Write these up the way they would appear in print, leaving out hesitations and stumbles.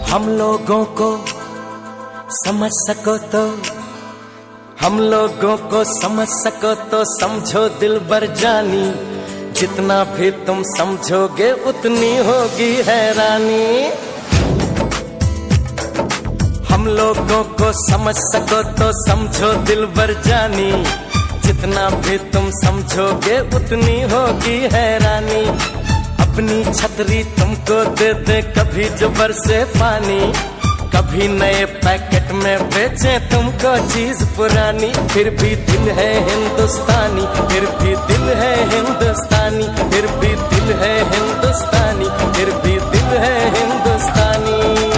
हम लोगों को समझ सको तो, हम लोगों को समझ सको तो समझो दिलबर जानी, जितना भी तुम समझोगे उतनी होगी हैरानी। हम लोगों को समझ सको तो समझो दिलबर जानी, जितना भी तुम समझोगे उतनी होगी हैरानी। अपनी छतरी तुमको दे दे कभी जो बरसे पानी, कभी नए पैकेट में बेचे तुमको चीज पुरानी। फिर भी दिल है हिंदुस्तानी, फिर भी दिल है हिंदुस्तानी, फिर भी दिल है हिंदुस्तानी, फिर भी दिल है हिंदुस्तानी।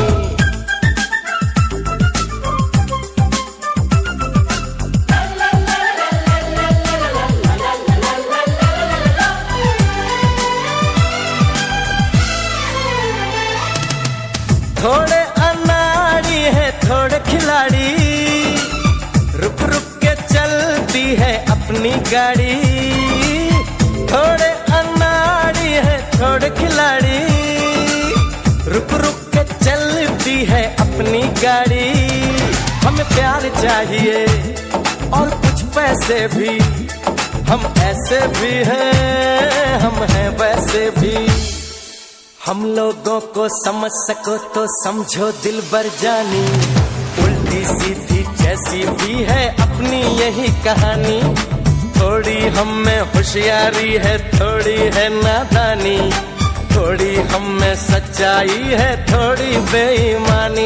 थोड़े अनाड़ी है थोड़े खिलाड़ी, रुक रुक के चलती है अपनी गाड़ी। थोड़े अनाड़ी है थोड़े खिलाड़ी, रुक रुक के चलती है अपनी गाड़ी। हमें प्यार चाहिए और कुछ पैसे भी, हम ऐसे भी हैं हम हैं वैसे भी। हम लोगों को समझ सको तो समझो दिलबर जानी, उल्टी सीधी जैसी भी है अपनी यही कहानी। थोड़ी हम में होशियारी है थोड़ी है नादानी, थोड़ी हम में सच्चाई है थोड़ी बेईमानी।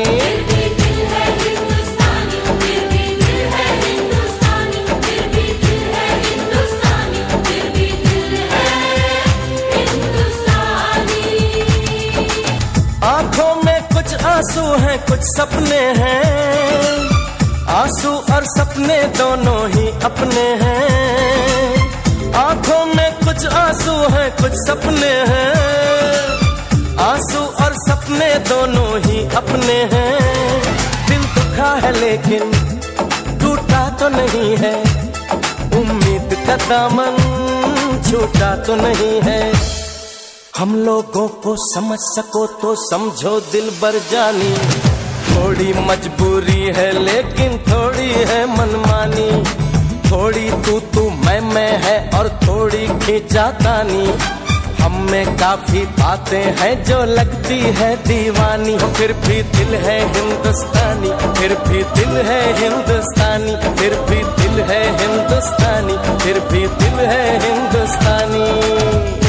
आंखों में कुछ आंसू हैं कुछ सपने हैं, आंसू और सपने दोनों ही अपने हैं। आंखों में कुछ आंसू हैं कुछ सपने हैं, आंसू और सपने दोनों ही अपने हैं। दिल दुखा है लेकिन टूटा तो नहीं है, उम्मीद का दामन छूटा तो नहीं है। हम लोगों को समझ सको तो समझो दिलबर जानी, थोड़ी मजबूरी है लेकिन थोड़ी है मनमानी। थोड़ी तू मैं है और थोड़ी खींचातानी, हम में काफी बातें हैं जो लगती है दीवानी। फिर भी दिल है हिंदुस्तानी, फिर भी दिल है हिंदुस्तानी, फिर भी दिल है हिंदुस्तानी, फिर भी दिल है हिंदुस्तानी।